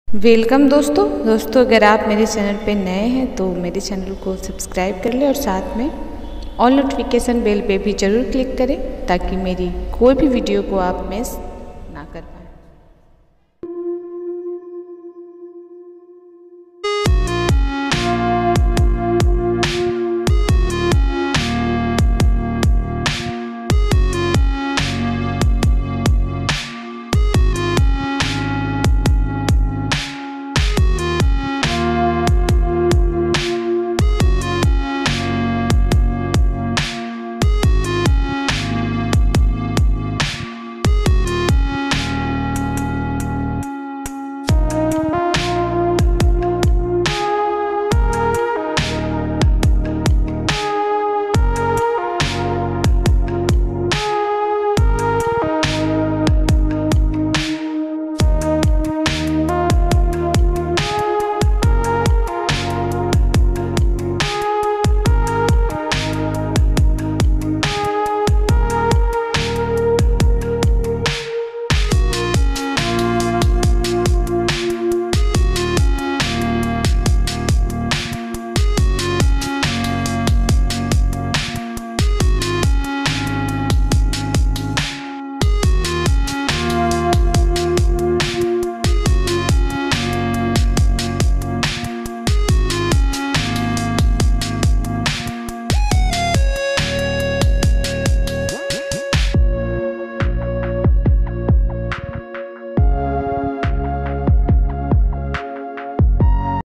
welcome दोस्तों अगर आप मेरे चैनल पे नए हैं तो मेरे चैनल को सब्सक्राइब कर लें और साथ में ऑल नोटिफिकेशन बेल पे भी ज़रूर क्लिक करें ताकि मेरी कोई भी वीडियो को आप मिस